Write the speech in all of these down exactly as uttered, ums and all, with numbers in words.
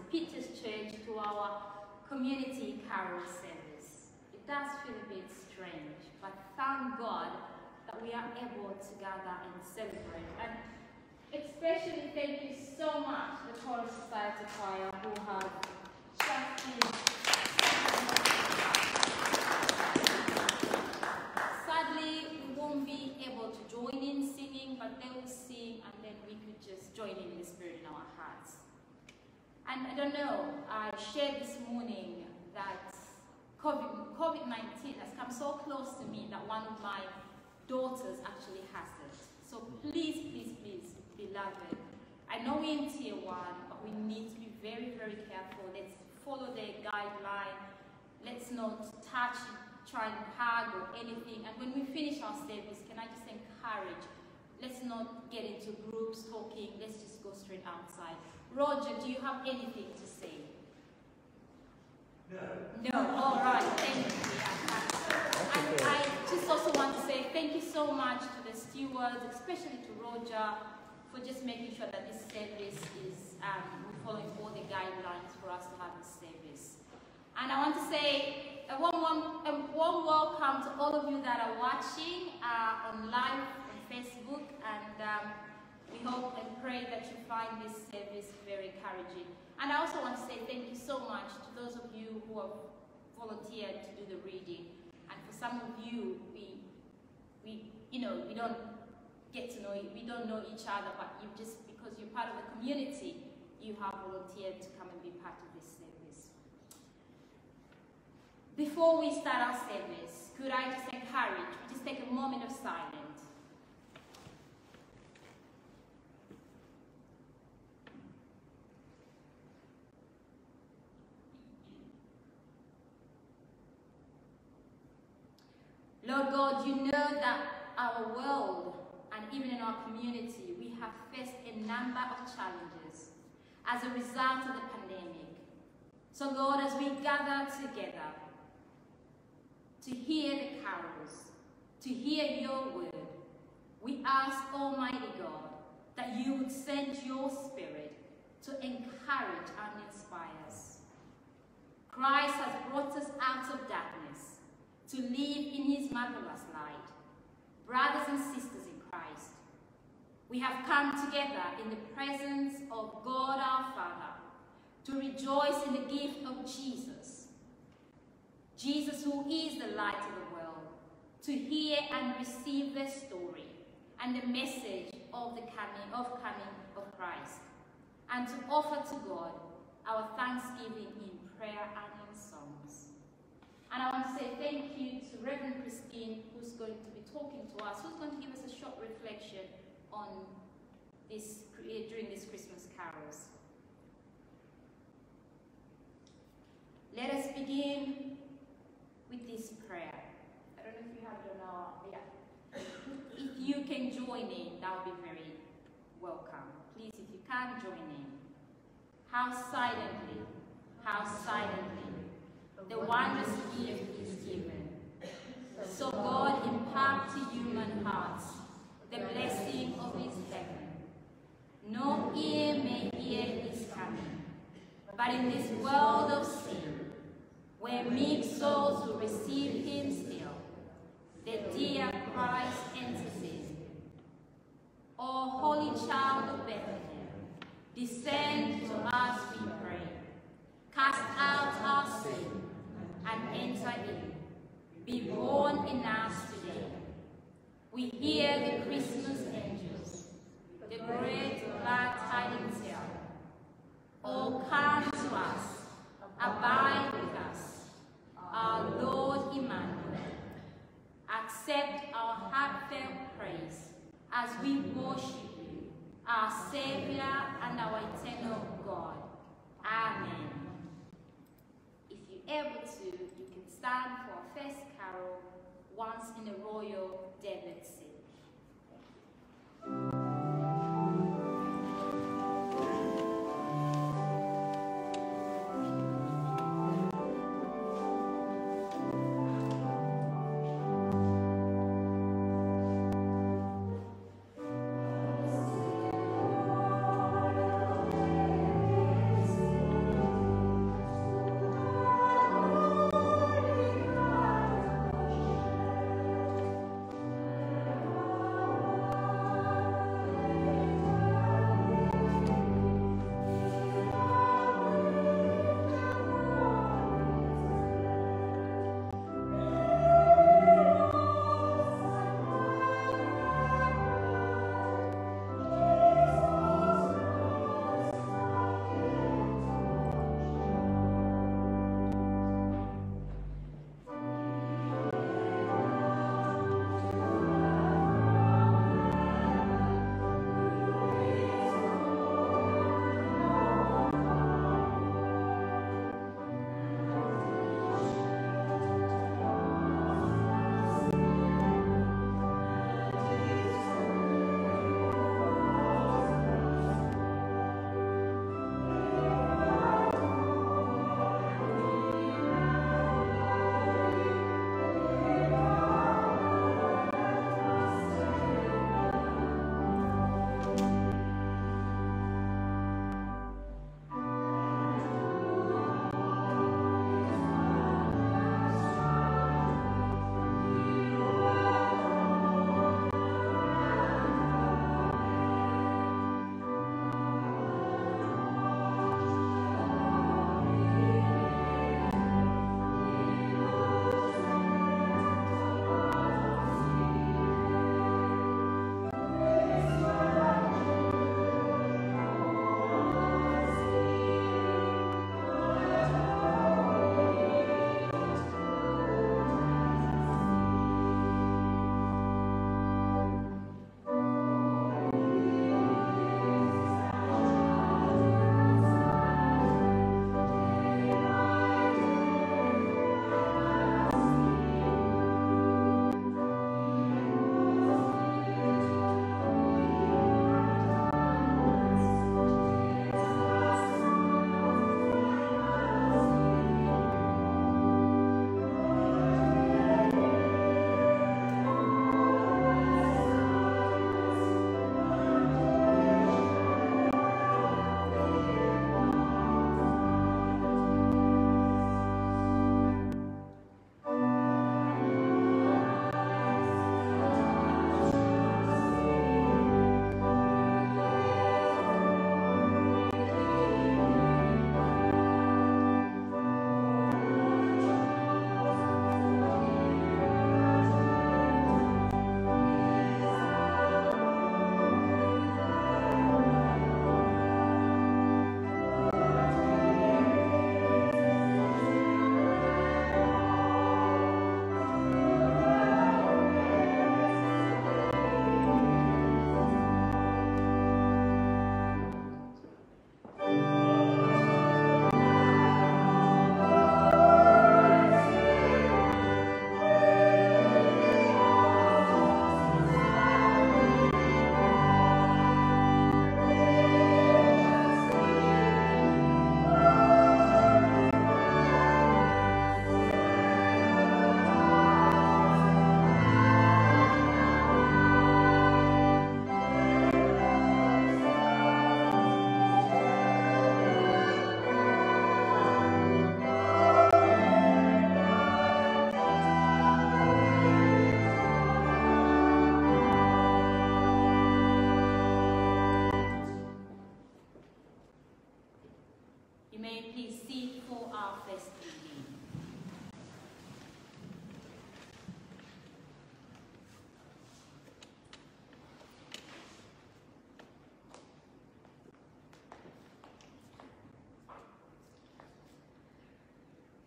Peter's Church to our community carol service. It does feel a bit strange, but thank God that we are able to gather and celebrate. And especially thank you so much, the Chorus Society Choir, who have just been. Sadly, we won't be able to join in singing, but they will sing, and then we could just join in the spirit in our hearts. And I don't know, I shared this morning that COVID nineteen has come so close to me that one of my daughters actually has it. So please, please, please, beloved, I know we're in tier one, but we need to be very, very careful. Let's follow the guideline. Let's not touch, try and hug or anything. And when we finish our service, can I just encourage, let's not get into groups talking. Let's just go straight outside. Roger, do you have anything to say? No. No, all right, thank you. And I just also want to say thank you so much to the stewards, especially to Roger, for just making sure that this service is um, following all the guidelines for us to have this service. And I want to say a warm, warm, a warm welcome to all of you that are watching uh, on live on Facebook, and um, we hope and pray that you find this service very encouraging. And I also want to say thank you so much to those of you who have volunteered to do the reading. And for some of you, we, we, you know, we don't get to know, we don't know each other, but you just, because you're part of the community, you have volunteered to come and be part of this service. Before we start our service, could I just encourage, just take a moment of silence. Lord God, you know that our world and even in our community, we have faced a number of challenges as a result of the pandemic. So Lord, as we gather together to hear the carols, to hear your word, we ask, Almighty God, that you would send your Spirit to encourage and inspire us. Christ has brought us out of darkness to live in his marvelous light. Brothers and sisters in Christ, we have come together in the presence of God our Father to rejoice in the gift of Jesus. Jesus, who is the light of the world, to hear and receive the story and the message of the coming of coming of Christ, and to offer to God our thanksgiving in prayer and in songs. And I want to say thank you to Rev Christine, who's going to be talking to us, who's going to give us a short reflection on this during this Christmas carols. Let us begin with this prayer. I don't know if you have it on our, yeah. If you can join in, that would be very welcome. Please, if you can join in. How silently, how silently the wondrous gift is given. So God impart to human hearts the blessing of his heaven. No ear may hear his coming, but in this world of sin, where meek souls will receive him still, the dear Christ enters in. O holy child of Bethlehem, descend to us, we pray. Cast out our sin and enter in. Be born in us today. We hear the Christmas angels, the great glad tidings tell. Oh, come to us, abide with us, our Lord Emmanuel. Accept our heartfelt praise as we worship you, our Savior and our eternal God. Amen. If you're able to, you can stand for our first carol, Once in a Royal David Sing. Thank you.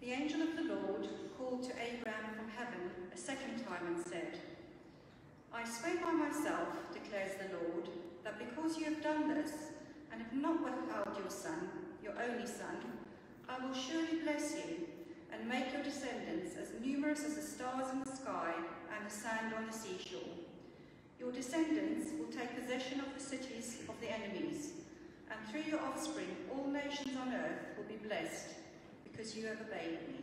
The angel of the Lord called to Abraham from heaven a second time and said, I swear by myself, declares the Lord, that because you have done this and have not withheld your son, your only son, I will surely bless you and make your descendants as numerous as the stars in the sky and the sand on the seashore. Your descendants will take possession of the cities of the enemies, and through your offspring all nations on earth will be blessed, because you have obeyed me.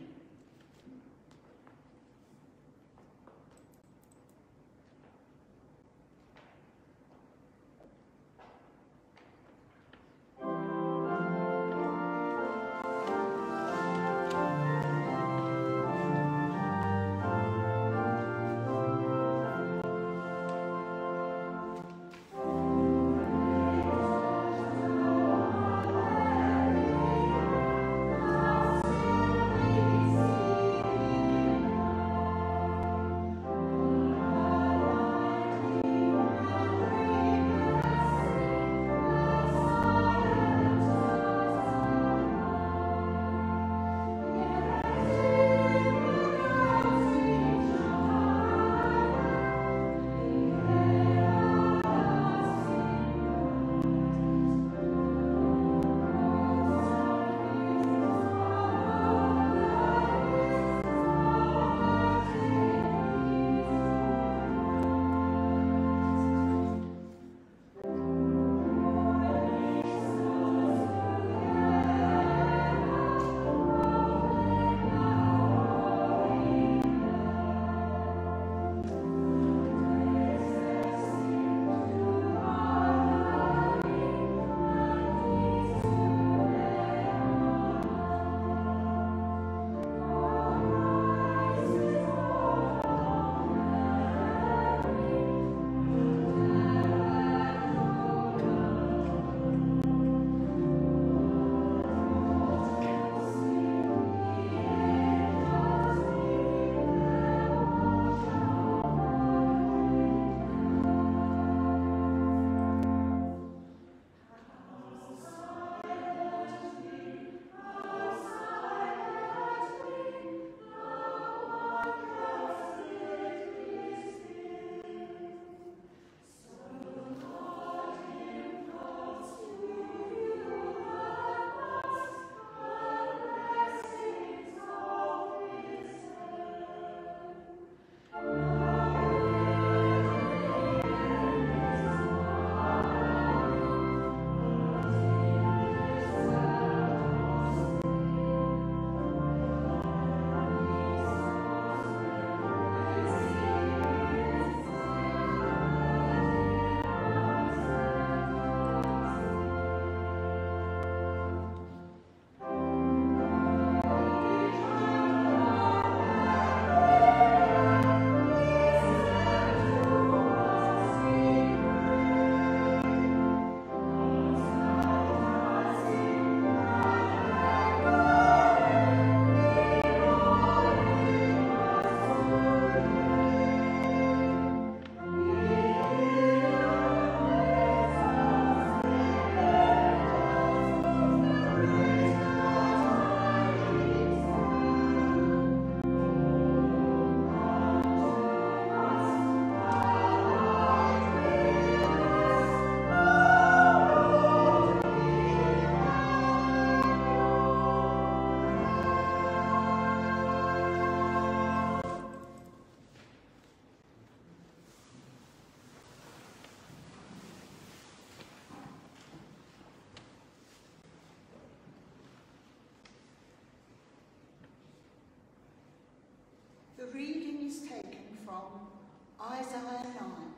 The reading is taken from Isaiah nine,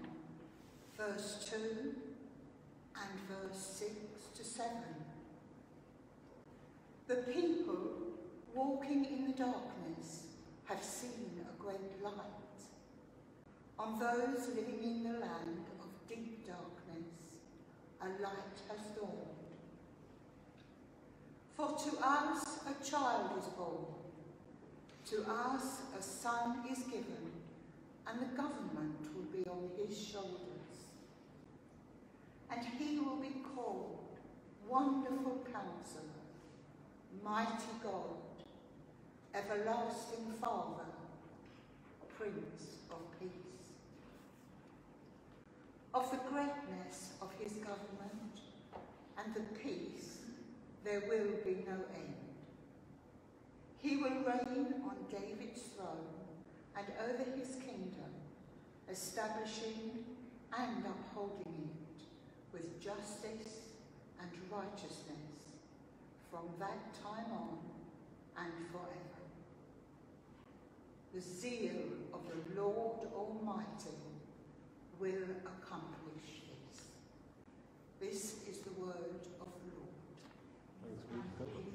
verse two and verse six to seven. The people walking in the darkness have seen a great light. On those living in the land of deep darkness, a light has dawned. For to us a child is born, to us a son is given, and the government will be on his shoulders. And he will be called Wonderful Counselor, Mighty God, everlasting Father, Prince of Peace. Of the greatness of his government and the peace there will be no end. He will reign on David's throne and over his kingdom, establishing and upholding it with justice and righteousness from that time on and forever. The zeal of the Lord Almighty will accomplish this. This is the word of the Lord. Thanks be to God.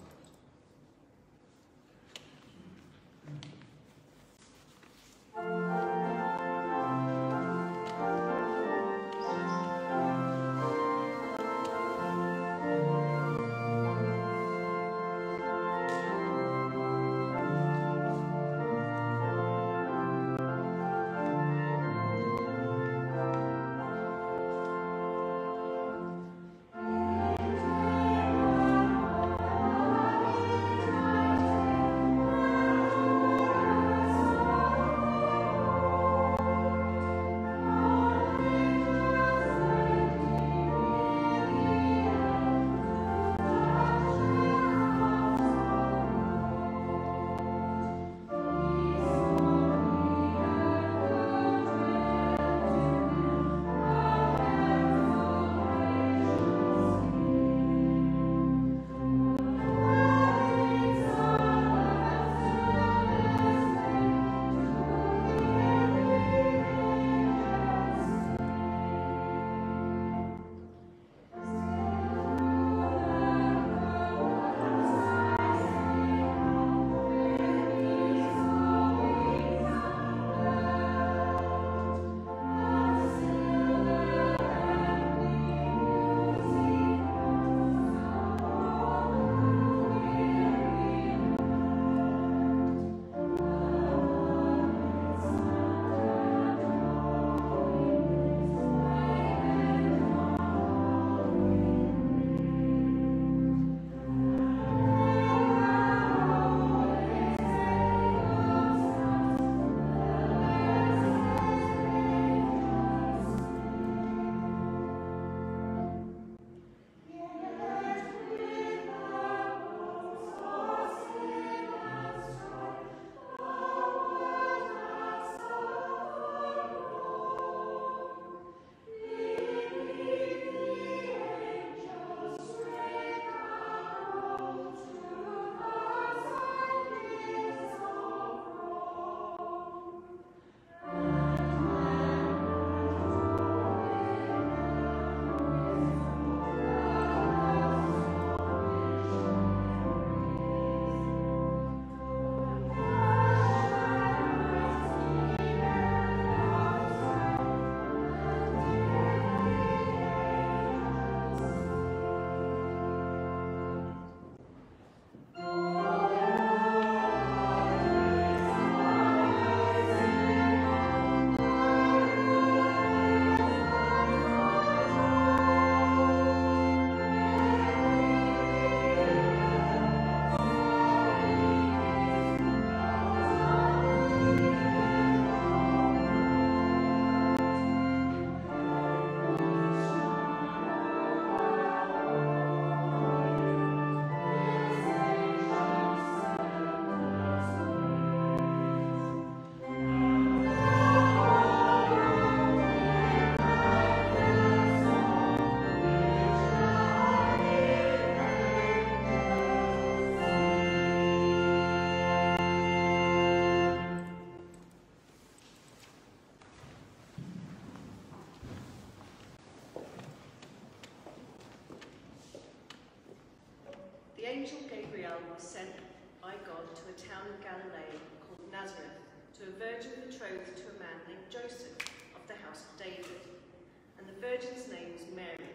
The angel Gabriel was sent by God to a town of Galilee called Nazareth, to a virgin betrothed to a man named Joseph of the house of David, and the virgin's name was Mary.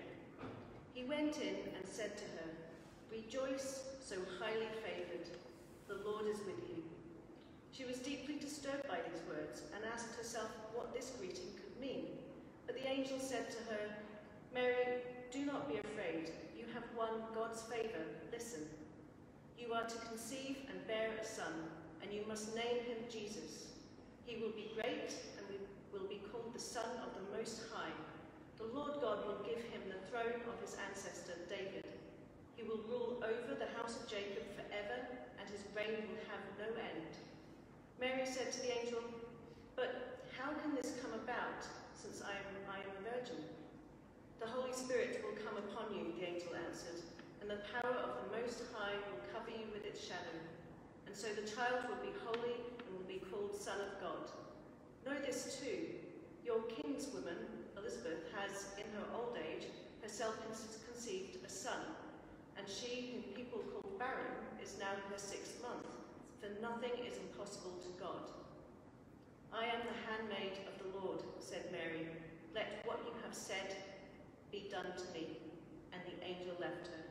He went in and said to her, "Rejoice, so highly favoured, the Lord is with you." She was deeply disturbed by these words and asked herself what this greeting could mean. But the angel said to her, "Mary, do not be afraid. You have won God's favour. Listen. You are to conceive and bear a son, and you must name him Jesus. He will be great and will be called the Son of the Most High. The Lord God will give him the throne of his ancestor David. He will rule over the house of Jacob forever, and his reign will have no end. Mary said to the angel, "But how can this come about, since I am, I am a virgin?" "The Holy Spirit will come upon you," the angel answered, "and the power of the Most High will cover you with its shadow. And so the child will be holy and will be called Son of God. Know this too, your kinswoman, Elizabeth, has, in her old age, herself conceived a son, and she, whom people call barren, is now in her sixth month, for nothing is impossible to God." "I am the handmaid of the Lord," said Mary. "Let what you have said be done to me." And the angel left her.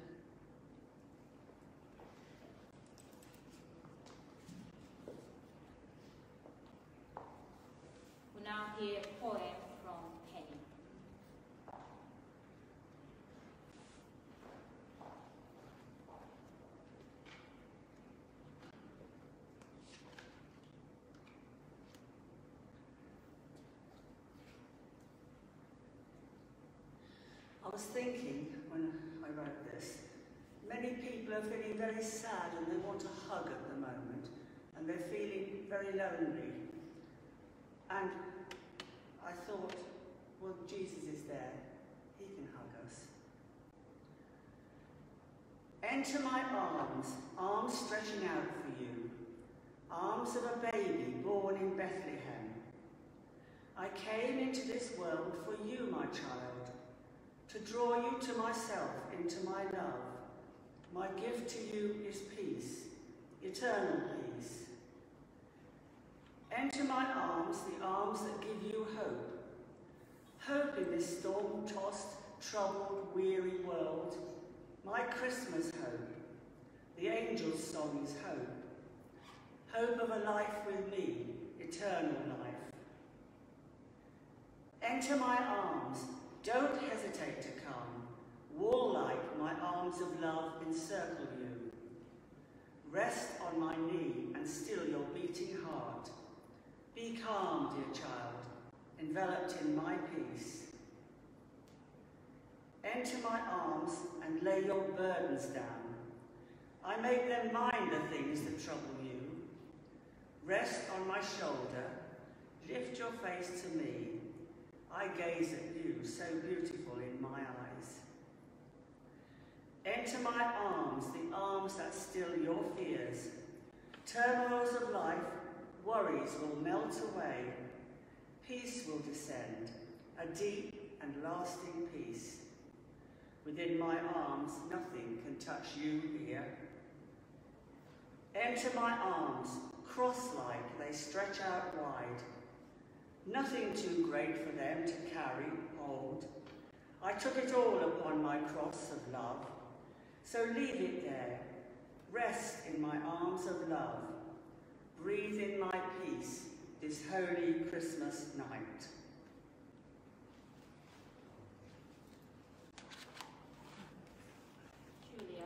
We now hear a poem from Penny. I was thinking when I wrote this, many people are feeling very sad and they want a hug at the moment, and they're feeling very lonely. And I thought, well, Jesus is there. He can hug us. Enter my arms, arms stretching out for you, arms of a baby born in Bethlehem. I came into this world for you, my child, to draw you to myself into my love. My gift to you is peace, eternal peace. Enter my arms, the arms that give you hope. Hope in this storm-tossed, troubled, weary world. My Christmas hope. The angel's song is hope. Hope of a life with me, eternal life. Enter my arms. Don't hesitate to come. Wall-like, my arms of love encircle you. Rest on my knee and still your beating heart. Be calm, dear child, enveloped in my peace. Enter my arms and lay your burdens down. I make them mine, the things that trouble you. Rest on my shoulder, lift your face to me. I gaze at you, so beautiful in my eyes. Enter my arms, the arms that still your fears. Turmoils of life, worries will melt away. Peace will descend, a deep and lasting peace. Within my arms, nothing can touch you here. Enter my arms, cross-like they stretch out wide. Nothing too great for them to carry, hold. I took it all upon my cross of love. So leave it there, rest in my arms of love. Breathe in my peace this holy Christmas night. Julia.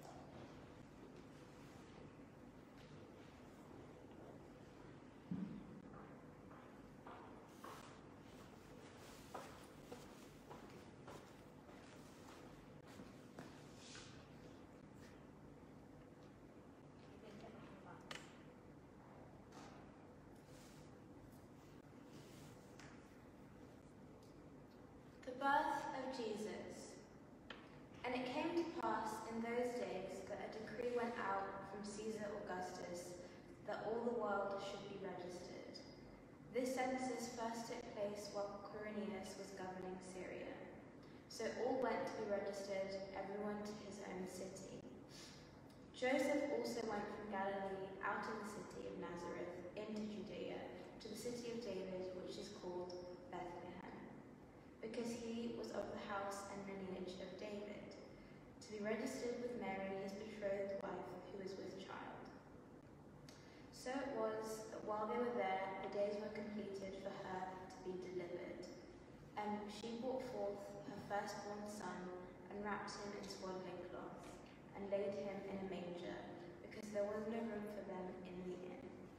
The birth of Jesus. And it came to pass in those days that a decree went out from Caesar Augustus that all the world should be registered. This census first took place while Quirinius was governing Syria. So all went to be registered, everyone to his own city. Joseph also went from Galilee out of the city of Nazareth into Judea to the city of David, which is called Bethlehem, because he was of the house and lineage of David, to be registered with Mary, his betrothed wife, who was with child. So it was that while they were there, the days were completed for her to be delivered. And she brought forth her firstborn son, and wrapped him in swaddling cloth, and laid him in a manger, because there was no room for them in the inn.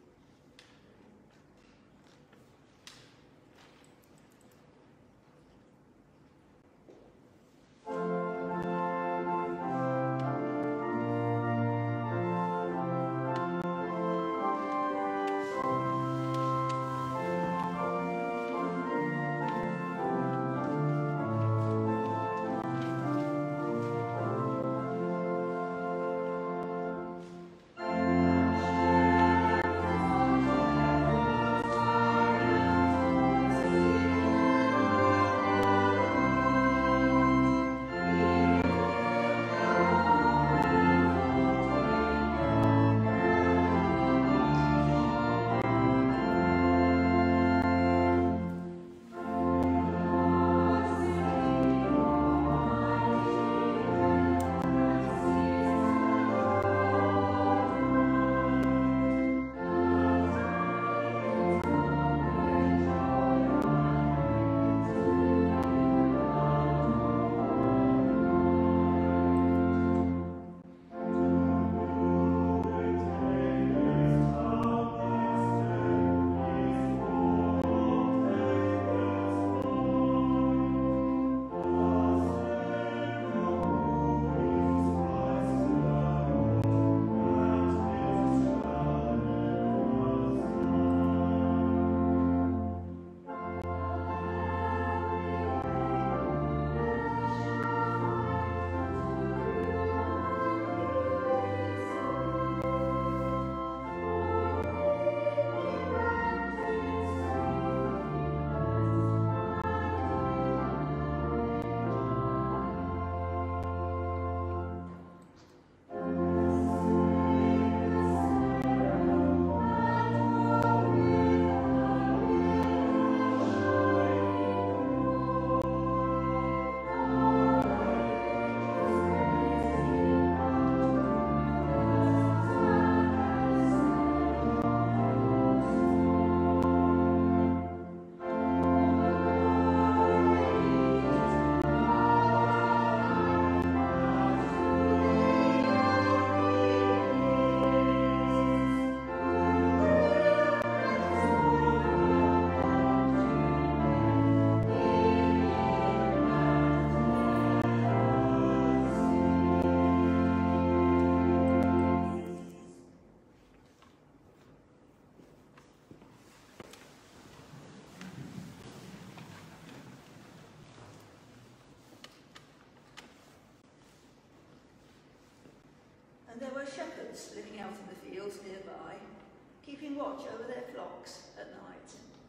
And there were shepherds living out in the fields nearby, keeping watch over their flocks at night.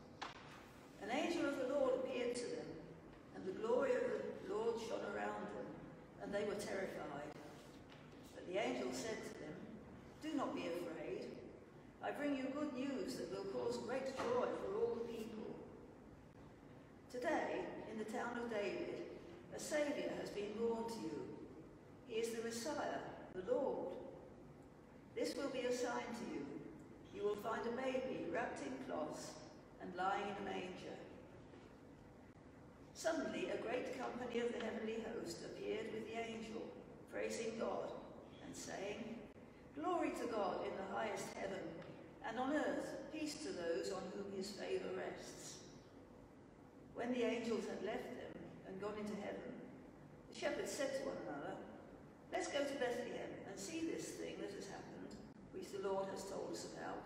An angel of the Lord appeared to them, and the glory of the Lord shone around them, and they were terrified. But the angel said to them, "Do not be afraid. I bring you good news that will cause great joy for all the people. Today, in the town of David, a Saviour has been born to you. He is the Messiah, the Lord. This will be a sign to you. You will find a baby wrapped in cloths and lying in a manger." Suddenly a great company of the heavenly host appeared with the angel, praising God and saying, "Glory to God in the highest heaven, and on earth peace to those on whom his favour rests." When the angels had left them and gone into heaven, the shepherds said to one another, "Let's go to Bethlehem and see this thing that has happened, which the Lord has told us about."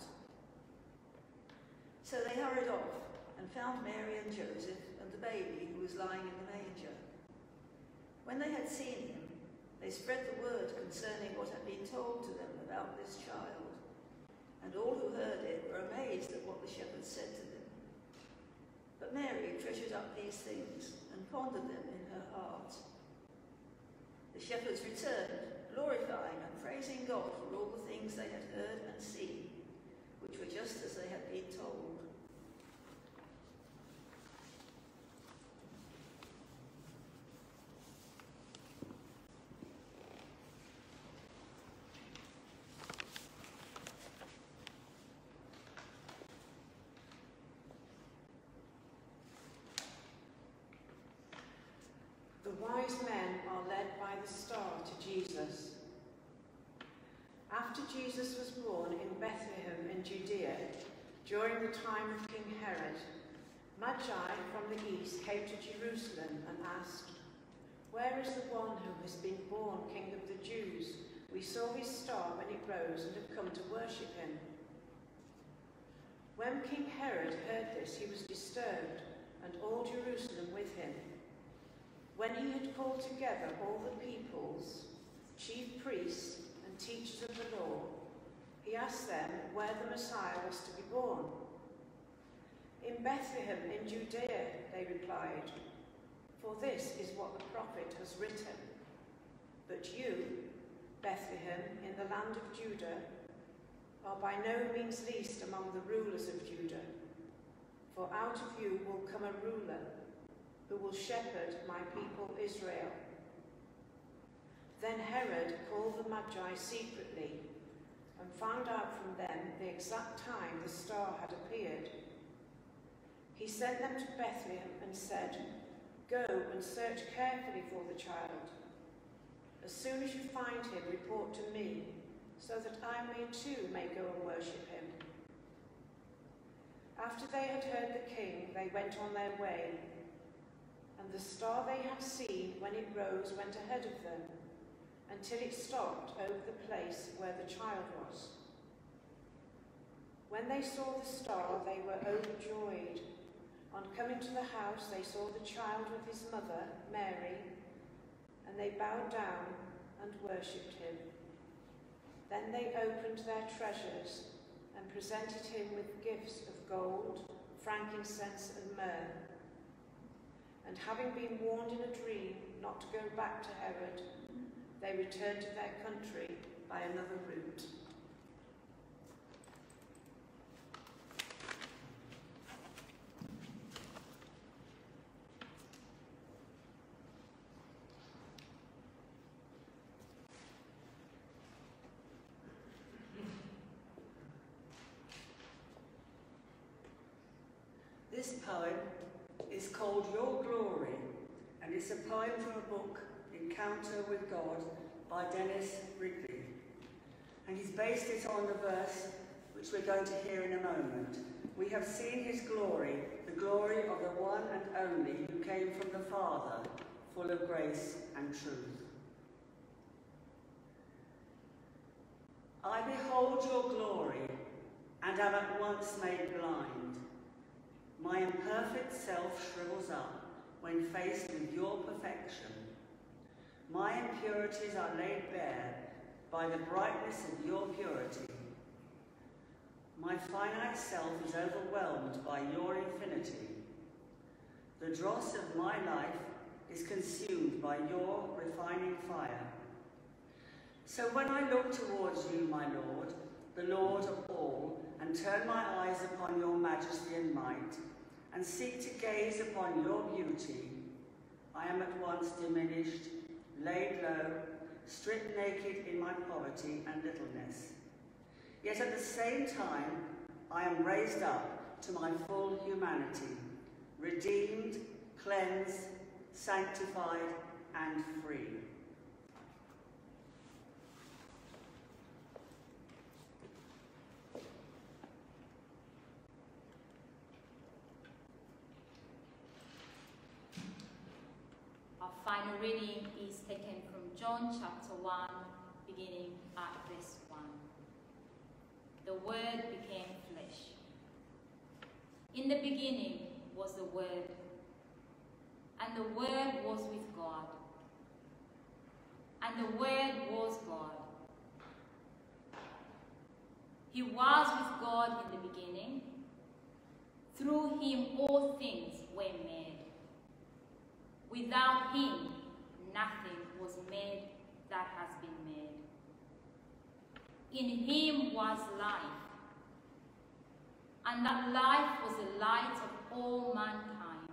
So they hurried off and found Mary and Joseph and the baby who was lying in the manger. When they had seen him, they spread the word concerning what had been told to them about this child. And all who heard it were amazed at what the shepherds said to them. But Mary treasured up these things and pondered them in her heart. The shepherds returned, glorifying and praising God for all the things they had heard and seen, which were just as they had been told. The wise men are led by the star to Jesus. After After Jesus was born in Bethlehem in Judea, during the time of King Herod, Magi from the east came to Jerusalem and asked, "Where is the one who has been born King of the Jews? We saw his star when it rose and have come to worship him." When King Herod heard this, he was disturbed, and all Jerusalem with him. When he had called together all the peoples, chief priests and teachers of the law, he asked them where the Messiah was to be born. "In Bethlehem in Judea," they replied, "for this is what the prophet has written. But you, Bethlehem, in the land of Judah, are by no means least among the rulers of Judah, for out of you will come a ruler who will shepherd my people Israel." Then Herod called the Magi secretly and found out from them the exact time the star had appeared. He sent them to Bethlehem and said, "Go and search carefully for the child. As soon as you find him, report to me, so that I may too may go and worship him." After they had heard the king, they went on their way, and the star they had seen when it rose went ahead of them, until it stopped over the place where the child was. When they saw the star, they were overjoyed. On coming to the house, they saw the child with his mother, Mary, and they bowed down and worshipped him. Then they opened their treasures and presented him with gifts of gold, frankincense, and myrrh. And having been warned in a dream not to go back to Herod, they returned to their country by another route. This poem is called Your Glory, and it's a poem from a book, Encounter with God, by Dennis Ridley. And he's based it on the verse which we're going to hear in a moment. "We have seen his glory, the glory of the one and only who came from the Father, full of grace and truth. I behold your glory and am at once made blind. My imperfect self shrivels up when faced with your perfection. My impurities are laid bare by the brightness of your purity. My finite self is overwhelmed by your infinity. The dross of my life is consumed by your refining fire. So when I look towards you, my Lord, the Lord of all, and turn my eyes upon your majesty and might, and seek to gaze upon your beauty, I am at once diminished, laid low, stripped naked in my poverty and littleness. Yet at the same time, I am raised up to my full humanity, redeemed, cleansed, sanctified, and free." Our final reading is taken from John chapter one, beginning at verse one. The Word became flesh. In the beginning was the Word, and the Word was with God, and the Word was God. He was with God in the beginning. Through him all things were made. Without him, nothing was made that has been made. In him was life, and that life was the light of all mankind.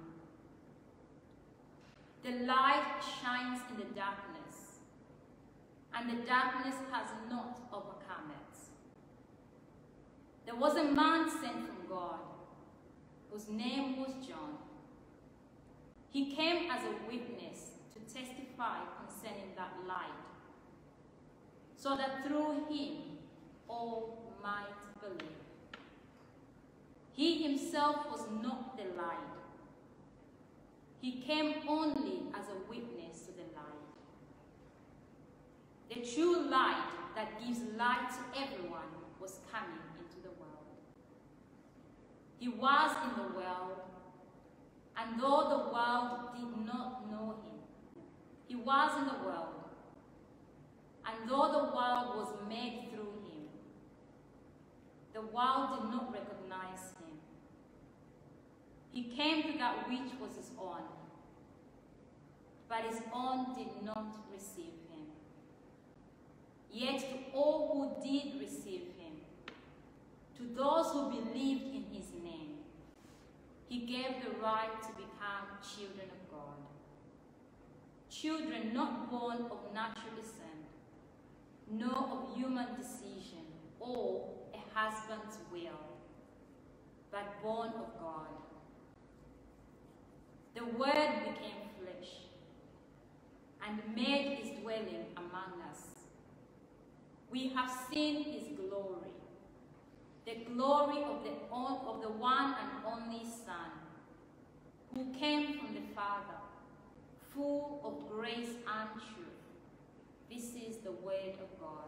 The light shines in the darkness, and the darkness has not overcome it. There was a man sent from God, whose name was John. He came as a witness to testify concerning that light, so that through him all might believe. He himself was not the light. He came only as a witness to the light. The true light that gives light to everyone was coming into the world. He was in the world, and though the world did not know him, he was in the world, and though the world was made through him, the world did not recognize him. He came to that which was his own, but his own did not receive him. Yet to all who did receive him, to those who believed in his name, he gave the right to become children of God. Children not born of natural descent, nor of human decision or a husband's will, but born of God. The Word became flesh and made his dwelling among us. We have seen his glory, the glory of the, of the one and only Son, who came from the Father, full of grace and truth. This is the word of God.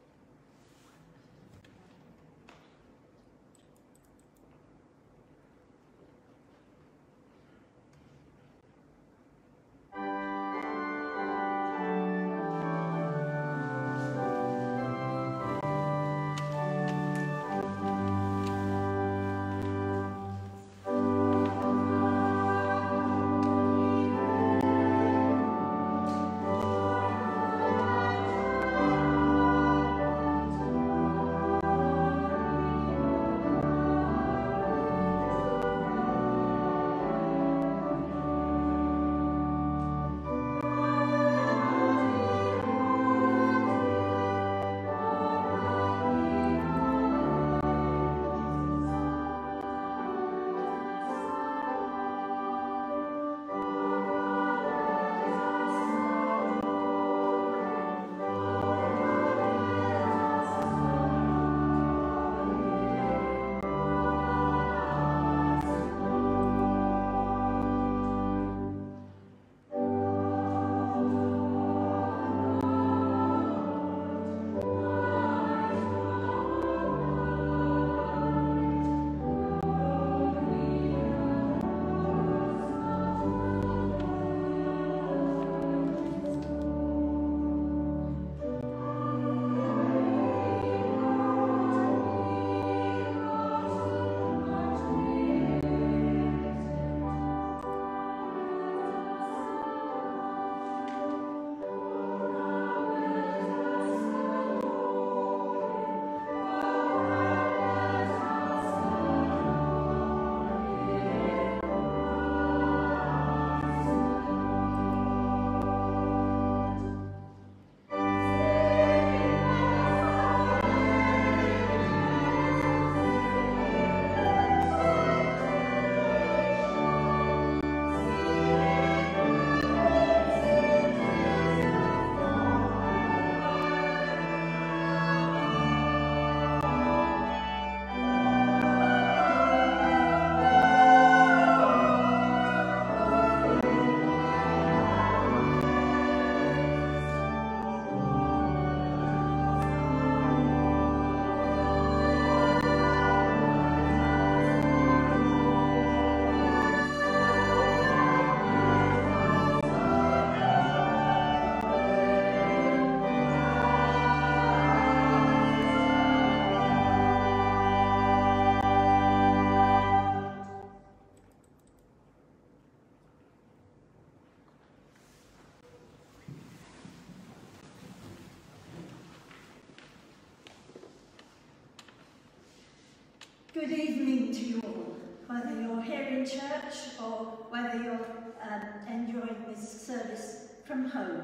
Good evening to you all, whether you're here in church or whether you're um, enjoying this service from home.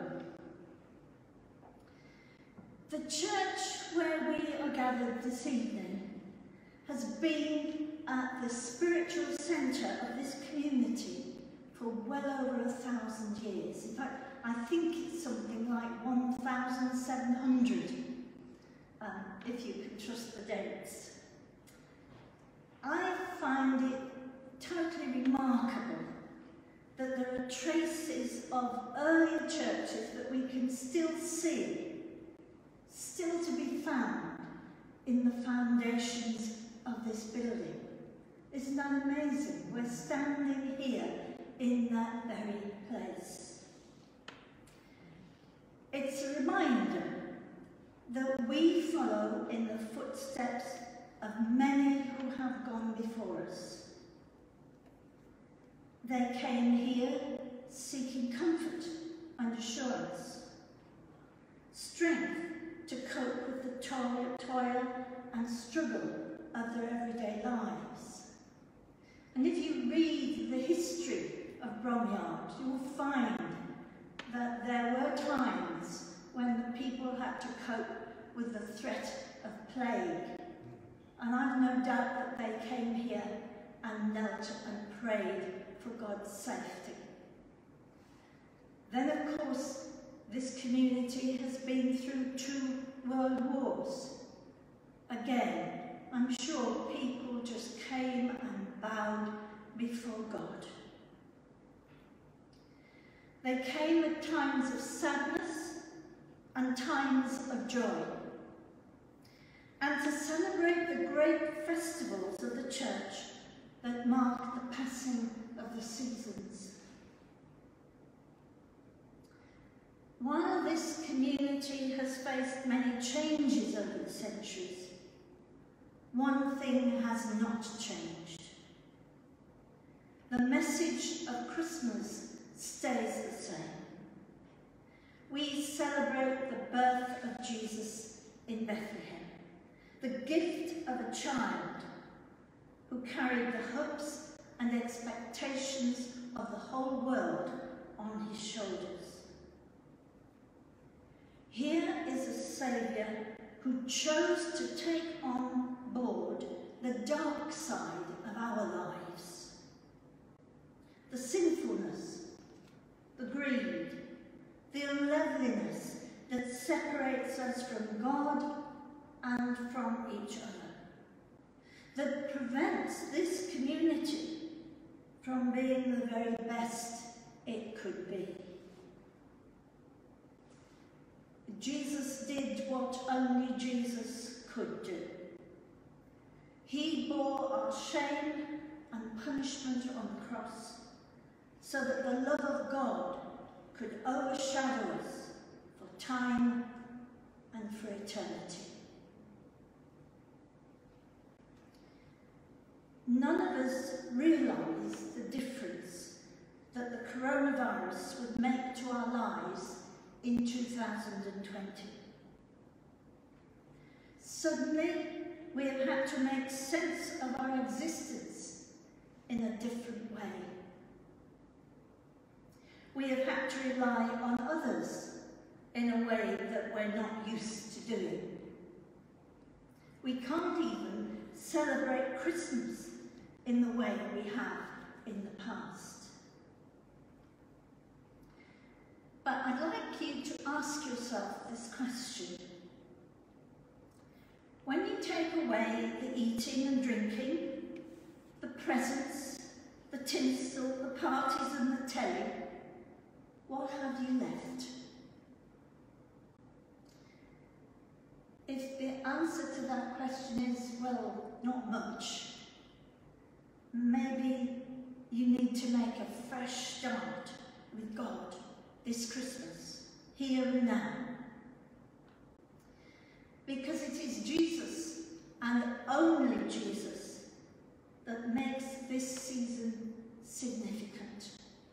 The church where we are gathered this evening has been at the spiritual centre of this community for well over a thousand years. In fact, I think it's something like one thousand seven hundred. Uh, um, if you can trust the dates. I find it totally remarkable that there are traces of earlier churches that we can still see, still to be found in the foundations of this building. Isn't that amazing? We're standing here in that very place. It's a reminder that we follow in the footsteps of many who have gone before us. They came here seeking comfort and assurance, strength to cope with the toil, toil and struggle of their everyday lives. And if you read the history of Bromyard, you will find that there were times when the people had to cope with the threat of plague. And I've no doubt that they came here and knelt and prayed for God's safety. Then, of course, this community has been through two world wars. Again, I'm sure people just came and bowed before God. They came at times of sadness and times of joy, and to celebrate the great festivals of the church that mark the passing of the seasons. While this community has faced many changes over the centuries, one thing has not changed. The message of Christmas stays the same. We celebrate the birth of Jesus in Bethlehem, the gift of a child who carried the hopes and expectations of the whole world on his shoulders. Here is a Saviour who chose to take on board the dark side of our lives, the sinfulness, the greed, the unloveliness that separates us from God and from each other, that prevents this community from being the very best it could be. Jesus did what only Jesus could do. He bore our shame and punishment on the cross so that the love of God could overshadow us for time and for eternity. None of us realised the difference that the coronavirus would make to our lives in two thousand twenty. Suddenly, we have had to make sense of our existence in a different way. We have had to rely on others in a way that we're not used to doing. We can't even celebrate Christmas in the way we have in the past. But I'd like you to ask yourself this question. When you take away the eating and drinking, the presents, the tinsel, the parties and the telly, what have you left? If the answer to that question is, well, not much, maybe you need to make a fresh start with God this Christmas, here and now. Because it is Jesus, and only Jesus, that makes this season significant.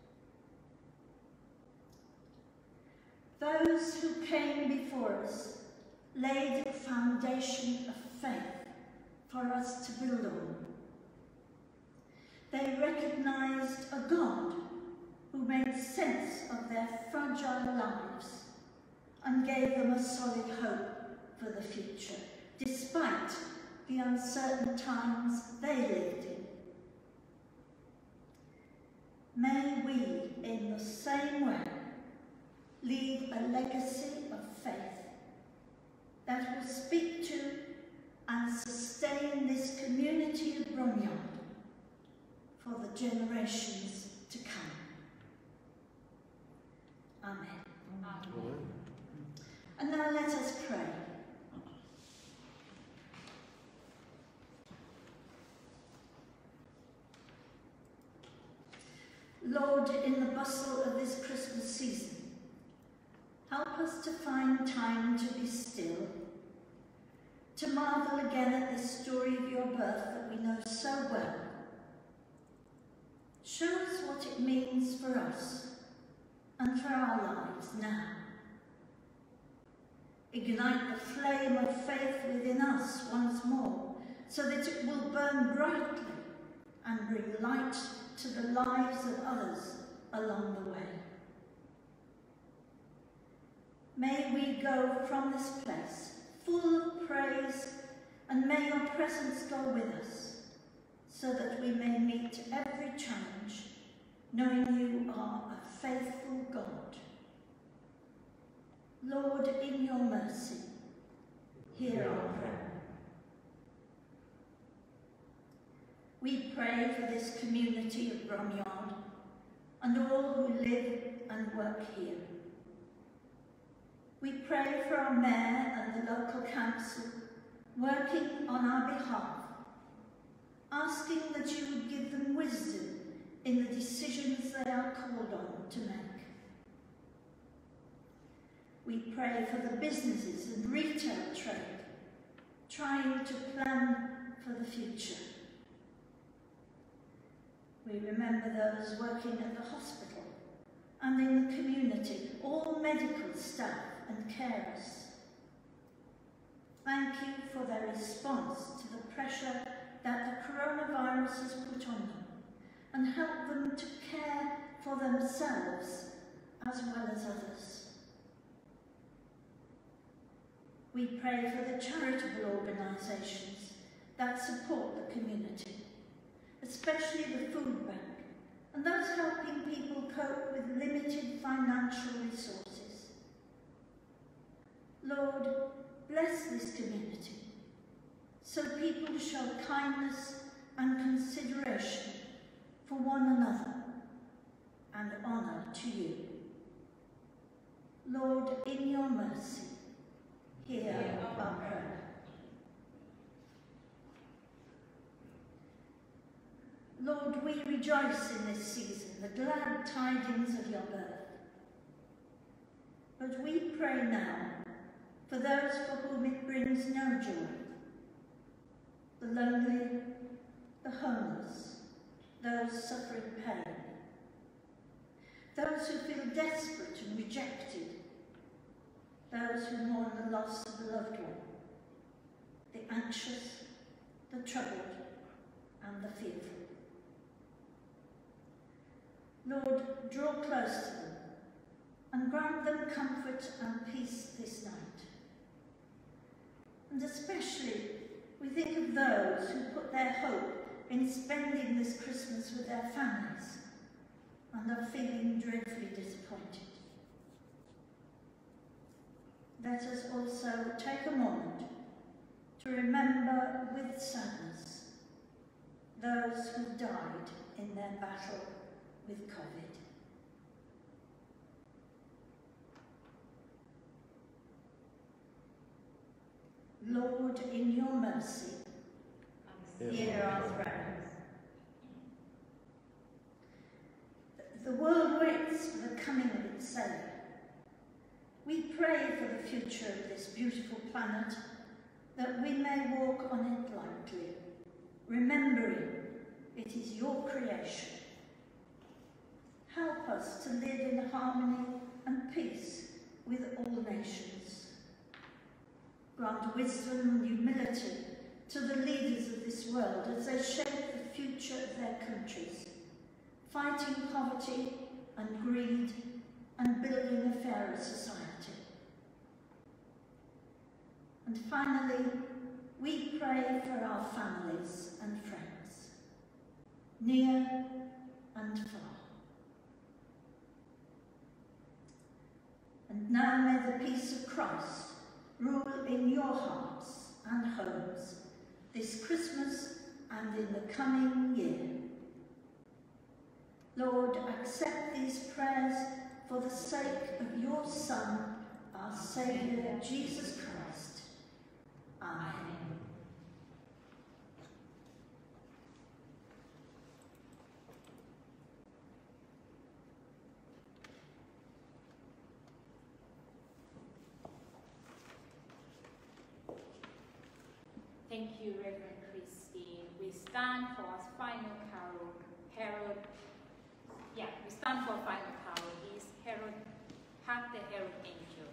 Those who came before us laid a foundation of faith for us to build on. They recognised a God who made sense of their fragile lives and gave them a solid hope for the future, despite the uncertain times they lived in. May we, in the same way, leave a legacy of faith that will speak to and sustain this community of Bromyard for the generations to come. Amen. Amen. And now let us pray. Lord, in the bustle of this Christmas season, help us to find time to be still, to marvel again at this story of your birth that we know so well. Show us what it means for us and for our lives now. Ignite the flame of faith within us once more, so that it will burn brightly and bring light to the lives of others along the way. May we go from this place full of praise, and may your presence go with us, so that we may meet every challenge, knowing you are a faithful God. Lord, in your mercy, hear our prayer. We pray for this community of Bromyard and all who live and work here. We pray for our mayor and the local council working on our behalf, asking that you would give them wisdom in the decisions they are called on to make. We pray for the businesses and retail trade, trying to plan for the future. We remember those working at the hospital and in the community, all medical staff and carers. Thank you for their response to the pressure that the coronavirus has put on them, and help them to care for themselves as well as others. We pray for the charitable organisations that support the community, especially the food bank, and those helping people cope with limited financial resources. Lord, bless this community, so people show kindness and consideration for one another and honour to you. Lord, in your mercy, hear our prayer. Lord, we rejoice in this season, the glad tidings of your birth. But we pray now for those for whom it brings no joy, the lonely, the homeless, those suffering pain, those who feel desperate and rejected, those who mourn the loss of a loved one, the anxious, the troubled, and the fearful. Lord, draw close to them and grant them comfort and peace this night. And especially, we think of those who put their hope in spending this Christmas with their families and are feeling dreadfully disappointed. Let us also take a moment to remember with sadness those who died in their battle with COVID. Lord, in your mercy, hear our prayers. The world waits for the coming of its Saviour. We pray for the future of this beautiful planet, that we may walk on it lightly, remembering it is your creation. Help us to live in harmony and peace with all nations. Grant wisdom and humility to the leaders of this world as they shape the future of their countries, fighting poverty and greed and building a fairer society. And finally, we pray for our families and friends, near and far. And now may the peace of Christ, rule in your hearts and homes this Christmas and in the coming year. Lord, accept these prayers for the sake of your Son, our Saviour, Jesus Christ. Amen. Thank you, Rev Christine. We stand for our final carol, Herod. Yeah, we stand for our final carol. Is Herod, Hark the Herald Angel.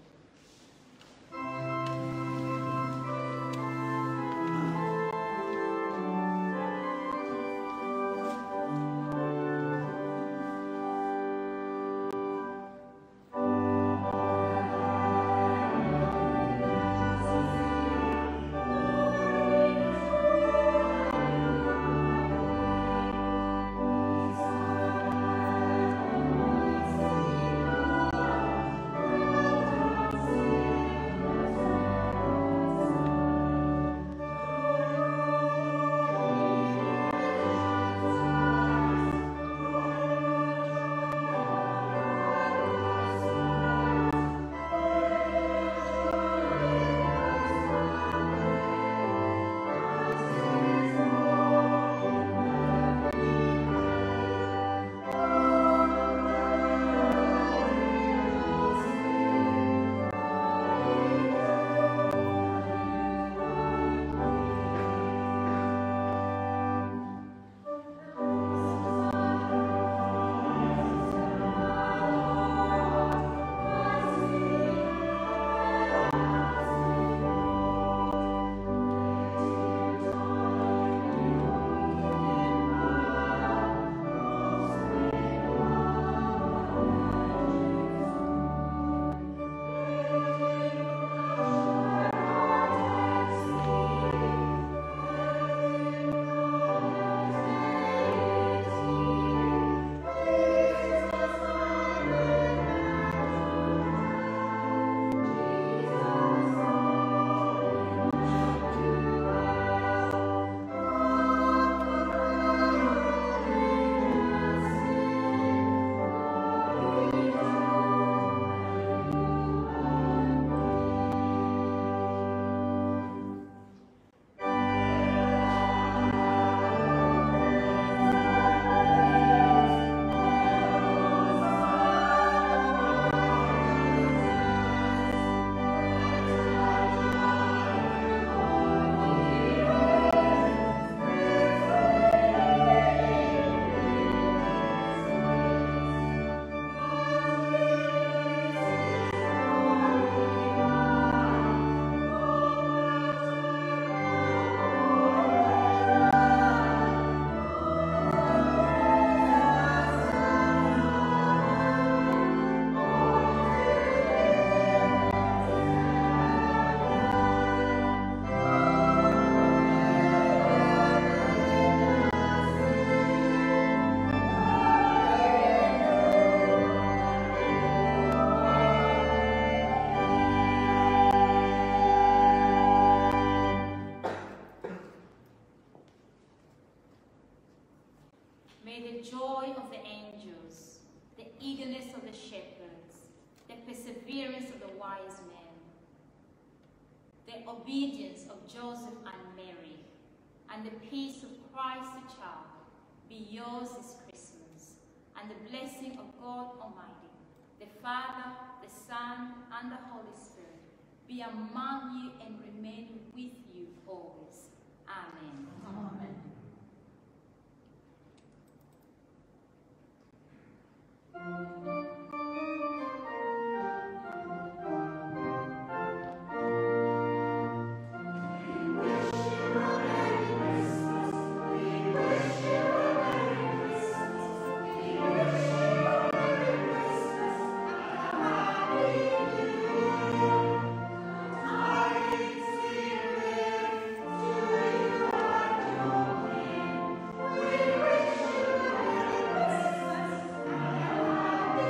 May the joy of the angels, the eagerness of the shepherds, the perseverance of the wise men, the obedience of Joseph and Mary, and the peace of Christ the child be yours this Christmas, and the blessing of God Almighty, the Father, the Son, and the Holy Spirit be among you and remain with you always. Amen. Amen. Happy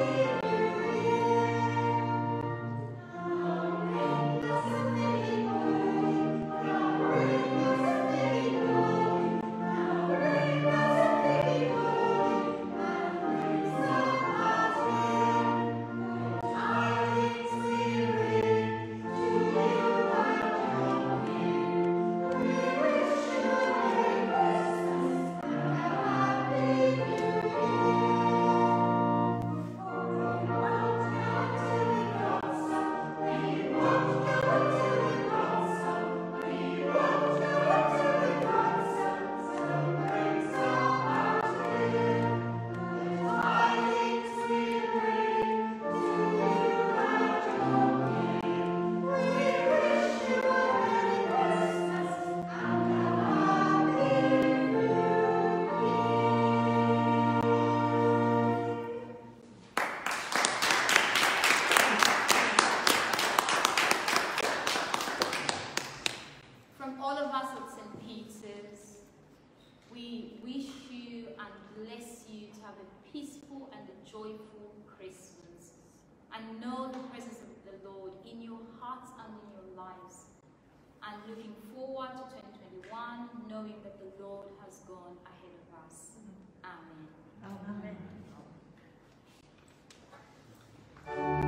you to have a peaceful and a joyful Christmas, and know the presence of the Lord in your hearts and in your lives. And looking forward to twenty twenty-one, knowing that the Lord has gone ahead of us. Amen. Amen.